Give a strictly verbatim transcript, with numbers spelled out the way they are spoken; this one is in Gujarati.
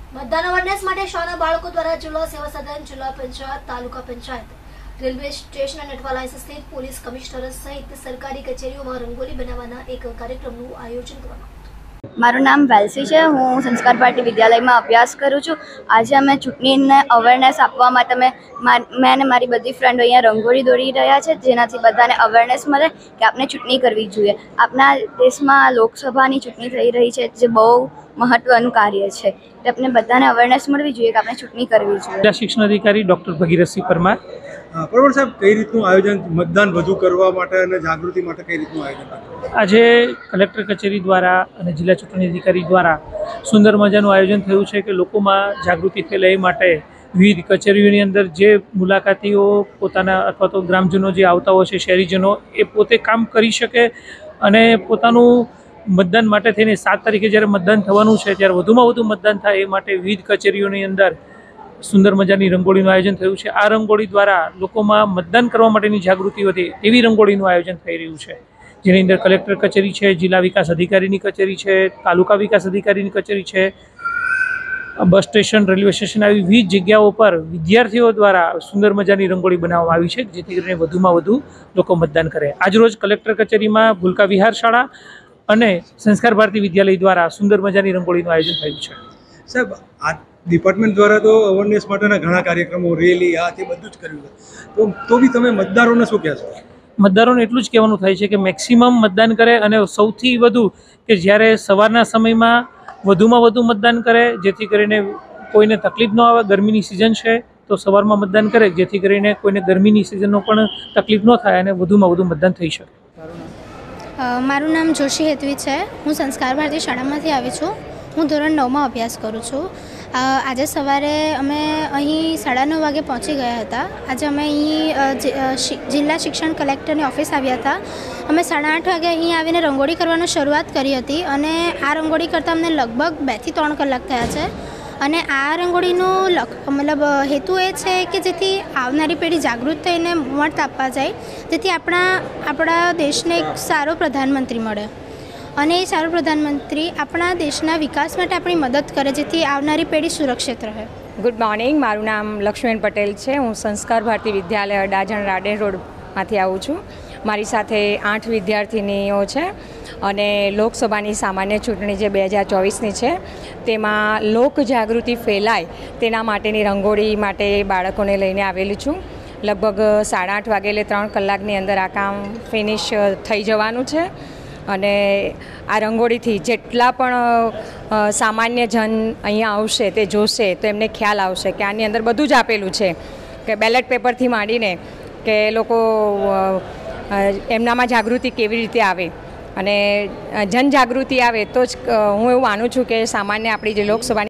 મતદાન અવેરનેસ માટે શાળા બાળકો દ્વારા જિલ્લા સેવા સદન, જિલ્લા પંચાયત, તાલુકા પંચાયત, રેલવે સ્ટેશન અને અટવાલાઇન્સ સ્થિત પોલીસ કમિશનર સહિત સરકારી કચેરીઓમાં રંગોળી બનાવવાના એક કાર્યક્રમનું આયોજન કરવામાં આવ્યું. મારું નામ વેલ્સી છે. હું સંસ્કાર ભારતી વિદ્યાલયમાં અભ્યાસ કરું છું. આજે અમે ચૂંટણીને અવેરનેસ આપવા માટે મેં મેં અને મારી બધી ફ્રેન્ડો અહીંયા રંગોળી દોરી રહ્યા છે, જેનાથી બધાને અવેરનેસ મળે કે આપણે ચૂંટણી કરવી જોઈએ. આપણા દેશમાં લોકસભાની ચૂંટણી થઈ રહી છે, જે બહુ મહત્વનું કાર્ય છે. આપણે બધાને અવેરનેસ મળવી જોઈએ કે આપણે ચૂંટણી કરવી જોઈએ. જિલ્લા શિક્ષણ અધિકારી ડૉક્ટર ભગીરથસિંહ પરમાર. પરમાર સાહેબ, કઈ રીતનું આયોજન મતદાન વધુ કરવા માટે અને જાગૃતિ માટે કઈ રીતનું આયોજન? આજે કલેક્ટર કચેરી દ્વારા અને જિલ્લા ચૂંટણી અધિકારી દ્વારા સુંદર મજાનું આયોજન થયું છે કે લોકોમાં જાગૃતિ ફેલાય એ માટે વિવિધ કચેરીઓની અંદર જે મુલાકાતીઓ પોતાના અથવા તો ગ્રામજનો જે આવતા હોય છે, શહેરીજનો, એ પોતે કામ કરી શકે અને પોતાનું મતદાન માટે થઈને સાત તારીખે જ્યારે મતદાન થવાનું છે ત્યારે વધુમાં વધુ મતદાન થાય એ માટે વિવિધ કચેરીઓની અંદર સુંદર મજાની રંગોળીનું આયોજન થયું છે. આ રંગોળી દ્વારા લોકોમાં મતદાન કરવા માટેની જાગૃતિ વધે એવી રંગોળીનું આયોજન થઈ રહ્યું છે, જેની અંદર કલેક્ટર કચેરી છે, જિલ્લા વિકાસ અધિકારીની કચેરી છે, તાલુકા વિકાસ અધિકારીની કચેરી છે, બસ સ્ટેશન, રેલવે સ્ટેશન, આવી વિવિધ જગ્યાઓ પર વિદ્યાર્થીઓ દ્વારા સુંદર મજાની રંગોળી બનાવવામાં આવી છે, જેથી કરીને વધુમાં વધુ લોકો મતદાન કરે. આજરોજ કલેક્ટર કચેરીમાં ભૂલકા વિહાર શાળા અને સંસ્કાર ભારતી વિદ્યાલય દ્વારા સુંદર મજાની રંગોળીનું આયોજન થયું છે. સાહેબ, આ ડિપાર્ટમેન્ટ દ્વારા તો અવેરનેસ માટેના ઘણા કાર્યક્રમો, રેલી, આ તે બધું જ કર્યું છે, તો તો બી તમે મતદારોને શું કહેશો? મતદારોને એટલું જ કહેવાનું થાય છે કે મેક્સિમમ મતદાન કરે અને સૌથી વધુ કે જ્યારે સવારના સમયમાં વધુમાં વધુ મતદાન કરે, જેથી કરીને કોઈને તકલીફ ન આવે. ગરમીની સિઝન છે તો સવારમાં મતદાન કરે, જેથી કરીને કોઈને ગરમીની સિઝનનો પણ તકલીફ ન થાય અને વધુમાં વધુ મતદાન થઈ શકે. મારું નામ જોશી હેતવી છે. હું સંસ્કાર ભારતી શાળામાંથી આવી છું. હું ધોરણ નવમાં અભ્યાસ કરું છું. આજે સવારે અમે અહીં સાડા નવ વાગે પહોંચી ગયા હતા. આજે અમે અહીં જિલ્લા શિક્ષણ કલેક્ટરની ઓફિસ આવ્યા હતા. અમે સાડા આઠ વાગે અહીં આવીને રંગોળી કરવાની શરૂઆત કરી હતી અને આ રંગોળી કરતાં અમને લગભગ બેથી ત્રણ કલાક થયા છે. અને આ રંગોળીનો મતલબ હેતુ એ છે કે જેથી આવનારી પેઢી જાગૃત થઈને મત આપવા જાય, જેથી આપણા આપણા દેશને એક સારો પ્રધાનમંત્રી મળે અને એ સારો પ્રધાનમંત્રી આપણા દેશના વિકાસ માટે આપણી મદદ કરે, જેથી આવનારી પેઢી સુરક્ષિત રહે. Good morning. મારું નામ લક્ષ્મીબેન પટેલ છે. હું સંસ્કાર ભારતી વિદ્યાલય અડાજણ રાડેર રોડમાંથી આવું છું. મારી સાથે આઠ વિદ્યાર્થીનીઓ છે અને લોકસભાની સામાન્ય ચૂંટણી જે બે હજાર ચોવીસની છે તેમાં લોક જાગૃતિ ફેલાય તેના માટેની રંગોળી માટે બાળકોને લઈને આવેલી છું. લગભગ સાડા આઠ વાગે એટલે ત્રણ કલાકની અંદર આ કામ ફિનિશ થઈ જવાનું છે અને આ રંગોળીથી જેટલા પણ સામાન્ય જન અહીંયા આવશે તે જોશે તો એમને ખ્યાલ આવશે કે આની અંદર બધું જ આપેલું છે, કે બેલેટ પેપરથી માંડીને કે લોકો એમનામાં જાગૃતિ કેવી રીતે આવે અને જનજાગૃતિ આવે તો જ હું એવું માનું છું કે સામાન્ય આપણી જે લોકસભાની